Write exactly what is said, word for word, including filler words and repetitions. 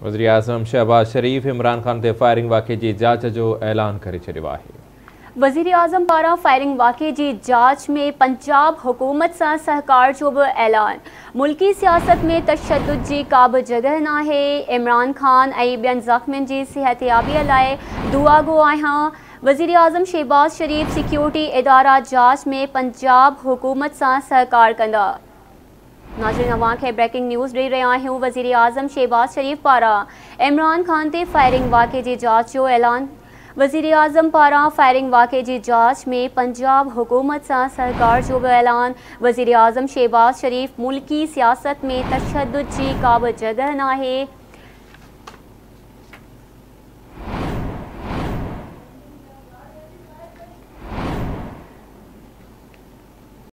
वज़ीर आज़म शहबाज शरीफ इमरान खान ते फायरिंग वाक़े जी जांच जो ऐलान करे छॾियो आहे। वज़ीर आज़म पारां फायरिंग वाक़े जी जांच में पंजाब हुकूमत सां सहकार जो भी ऐलान। मुल्की सियासत में तशद्दुद जी का भी जगह नाहे। इमरान खान ऐं ॿियनि ज़ख़्मियुनि जी सिहतयाबीअ लाइ दुआ गो आहियां। वज़ीर आज़म शहबाज शरीफ सिक्योरिटी इदारा जांच में पंजाब हुकूमत सां सहकार कंदा। नाज़रीन, अवां खे ब्रेकिंग न्यूज़ ॾेई रहिया आहियूं। वज़ीर आज़म शहबाज शरीफ पारां इमरान खान ते फायरिंग वाक़े जी जांच जो ऐलान। वज़ीर आज़म पारां फायरिंग वाक़े जी जांच में पंजाब हुकूमत सां सहकार जो भी ऐलान। वज़ीर आज़म शहबाज शरीफ मुल्की सियासत में तशद्दुद जी का भी जगह नाहे।